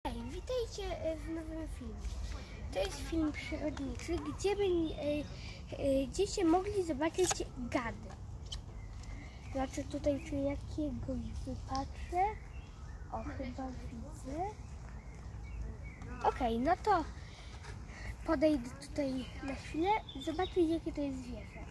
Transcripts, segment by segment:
Hej, witajcie w nowym filmie. To jest film przyrodniczy, gdzie będziecie mogli zobaczyć gady. Znaczy tutaj czy jakiegoś wypatrzę. O, chyba widzę. Okej, no to podejdę tutaj na chwilę i zobaczę, jakie to jest zwierzę.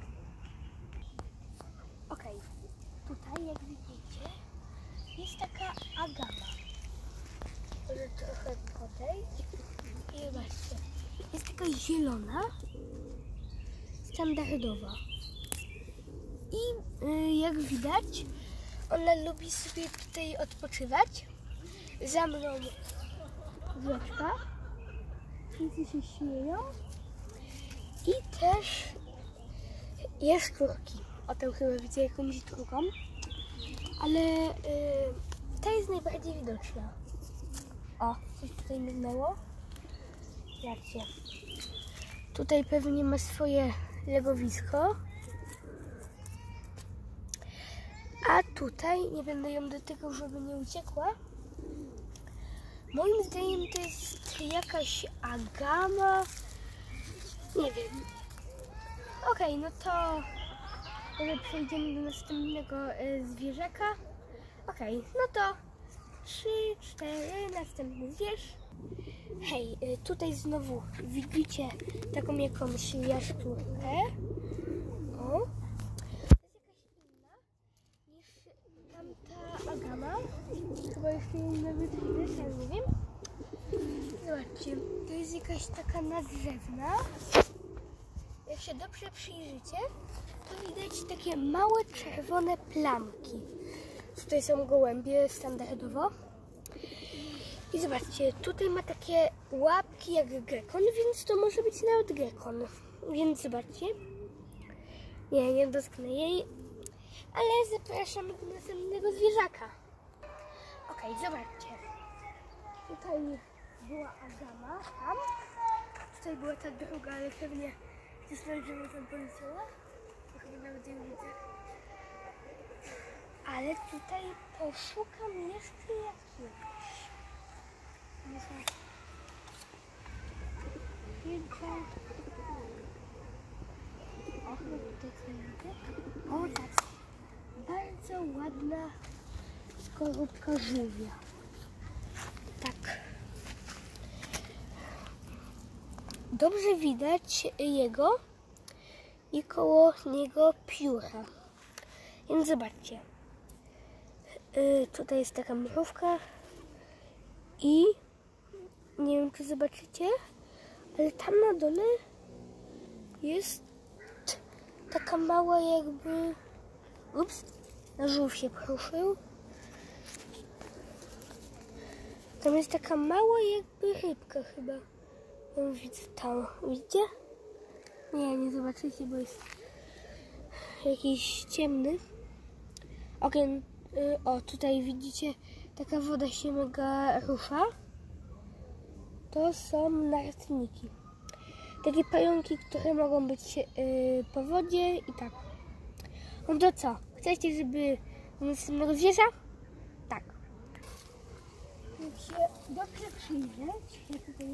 Okej, tutaj jak widzicie jest taka agama. Może trochę podejść i zobaczcie, jest taka zielona, standardowa i jak widać ona lubi sobie tutaj odpoczywać. Za mną wieczka, wszyscy się śmieją i też jaszczurki. O, tam chyba widzę jakąś drugą, ale ta jest najbardziej widoczna. O, coś tutaj mignęło. Zobaczcie. Tutaj pewnie ma swoje legowisko. A tutaj, nie będę ją dotykał, żeby nie uciekła. Moim zdaniem to jest jakaś agama. Nie wiem. Okej, no to może przejdziemy do następnego zwierzaka. Okej, no to 3, 4, następny zwierz. Hej, tutaj znowu widzicie taką jakąś jaszczurkę. O, to jest jakaś inna niż tamta agama. Chyba jeszcze jej nawet widać, ale nie wiem. Zobaczcie, to jest jakaś taka nadzewna. Jak się dobrze przyjrzycie, to widać takie małe czerwone plamki. Tutaj są gołębie standardowo. I zobaczcie, tutaj ma takie łapki jak gekon, więc to może być nawet gekon. Więc zobaczcie. Nie dotknę jej, ale zapraszamy do następnego zwierzaka. Okej, zobaczcie. Tutaj była agama, tam. Tutaj była ta druga, ale pewnie została, że tam poleciała. Chyba nawet ją widzę. Ale tutaj poszukam jeszcze jakiegoś. O, tutaj co widzę? O, tak. Bardzo ładna skorupka żółwia. Tak. Dobrze widać jego i koło niego pióra. Więc zobaczcie. Tutaj jest taka mrówka i nie wiem, czy zobaczycie, ale tam na dole jest taka mała jakby... Ups, żółw się poruszył. Tam jest taka mała jakby rybka chyba. Ja widzę tam, widzicie? Nie zobaczycie, bo jest jakiś ciemny. Okej, o, tutaj widzicie, taka woda się mega rusza. To są nartniki. Takie pająki, które mogą być po wodzie i tak. No to co? Chcecie, żeby do następnego zwierza? Tak. Jak się dobrze przyjrzeć, ja tutaj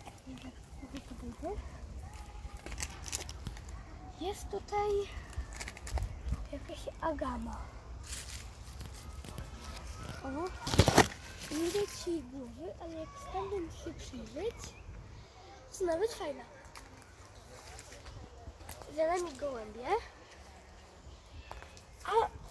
jest tutaj jakaś agama. O, nie widać jej głowy, ale jak stamtąd się przyjrzeć, to nawet fajna. Za nami gołębie. A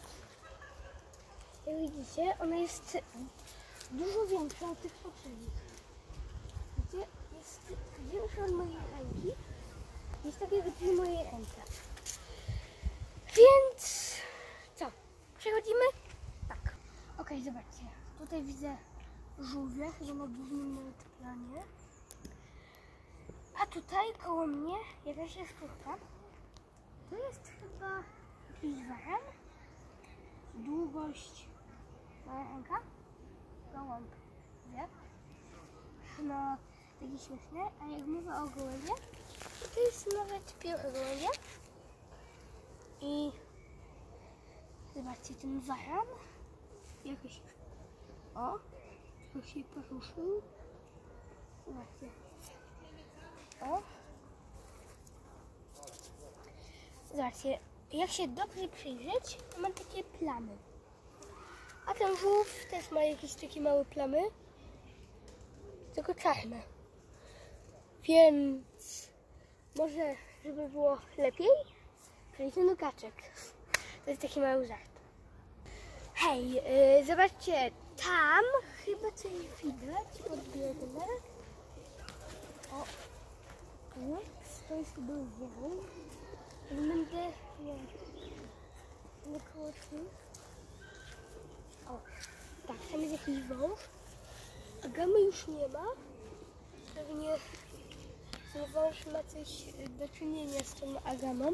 jak widzicie, ona jest dużo większa od tych poprzednich. Widzicie, jest większa od mojej ręki. Jest tak jak w mojej ręce. Więc co? Przechodzimy? Tak. Okej, zobaczcie. Tutaj widzę żółwia, chyba na głównym planie. A tutaj koło mnie jakaś jaszczurka. To jest chyba jakiś waran. Długość moja ręka. Gołąb. Wie? No, takie śmieszne. A jak mowa o gołębie, to jest nawet pióro gołębia. I zobaczcie, ten waran. Jakoś... O! lekko się poruszył. Zobaczcie. O. Zobaczcie, jak się dobrze przyjrzeć, to mam takie plamy. A ten żółw też ma jakieś takie małe plamy, tylko czarne. Więc może, żeby było lepiej, przejdźmy do kaczek. To jest taki mały żart. Hej, zobaczcie, tam chyba coś widać, odbiegnę. O, to jest chyba wąż. Będę około tym. O, tak, tam jest jakiś wąż. Agamy już nie ma. Pewnie ten wąż ma coś do czynienia z tą agamą.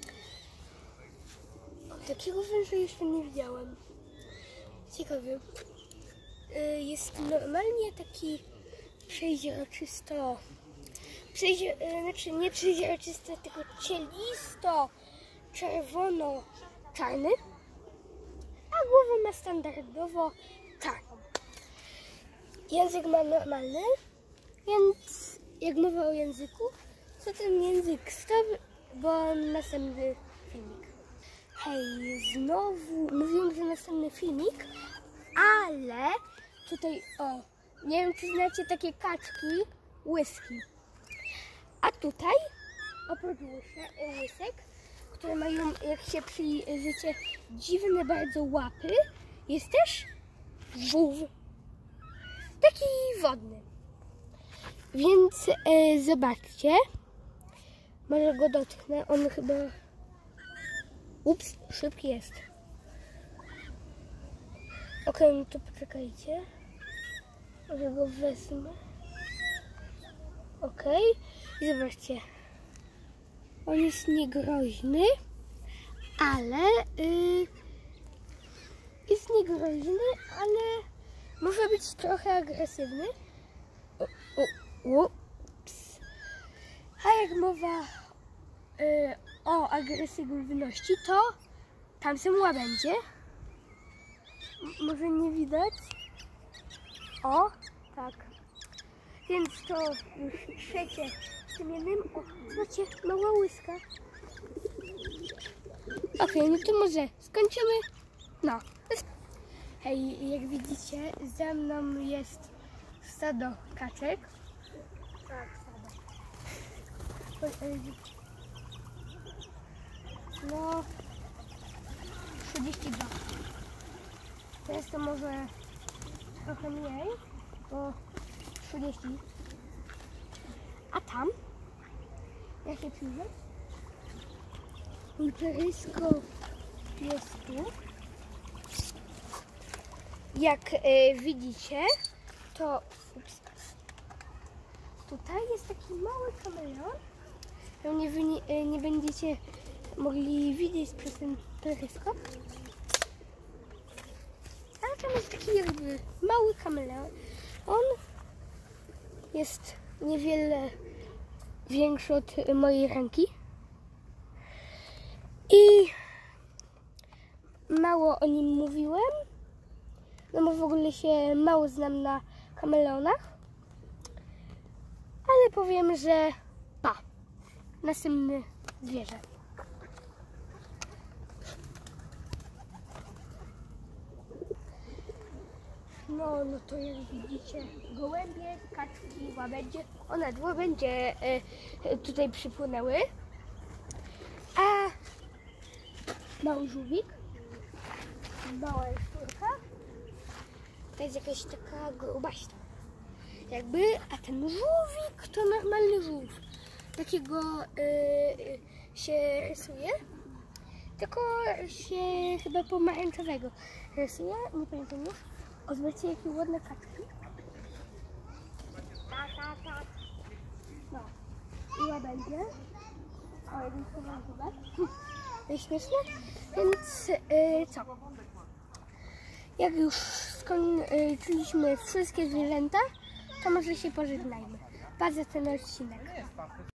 Takiego węża jeszcze nie widziałem. Ciekawy. Jest normalnie taki znaczy nie przejrzysty, tylko cielisto czerwono-czarny, a głowę ma standardowo czarną. Język ma normalny, więc jak mowa o języku, to ten język stop, bo następny filmik. Hej, znowu mówiłem, że następny filmik, ale tutaj, o, nie wiem, czy znacie takie kaczki, łyski. A tutaj, oprócz łysek, które mają, jak się przyjrzycie, dziwne bardzo łapy, jest też żółw. Taki wodny. Więc zobaczcie, może go dotknę, on chyba, ups, szybki jest. Okej, no to poczekajcie, może go wezmę. Okej, i zobaczcie, on jest niegroźny, ale może być trochę agresywny. Ups. A jak mowa o agresywności, to tam są łabędzie. Może nie widać. O, tak. Więc to już trzecie z tym jednym. O, zobaczcie, mała łyska. Okej, no to może skończymy. No. Hej, jak widzicie, za mną jest stado kaczek. Tak, stado. No, 32. Teraz to może trochę mniej, bo 30. A tam, jak się przyjrzeć, mój peryskop jest tu. Jak widzicie, to tutaj jest taki mały kameleon. Pewnie wy nie będziecie mogli widzieć przez ten peryskop. Ale tam jest taki jakby mały kameleon. On jest niewiele większy od mojej ręki. I mało o nim mówiłem. No bo w ogóle się mało znam na kameleonach. Ale powiem, że następne zwierzę. No to jak widzicie, gołębie, kaczki, łabędzie, one łabędzie tutaj przypłynęły. A mały żółwik, mała jaszczurka, to jest jakaś taka grubaśna. Jakby, a ten żółwik to normalny żółw. Takiego się rysuje, tylko się chyba pomarańczowego rysuje, nie pamiętam już. O, zobaczcie, jakie ładne kaczki. Tak. No, i łabędzie. O, jeden schowany chyba. To jest śmieszne. Więc co? Jak już skończyliśmy wszystkie zwierzęta, to może się pożegnajmy. Pa za ten odcinek.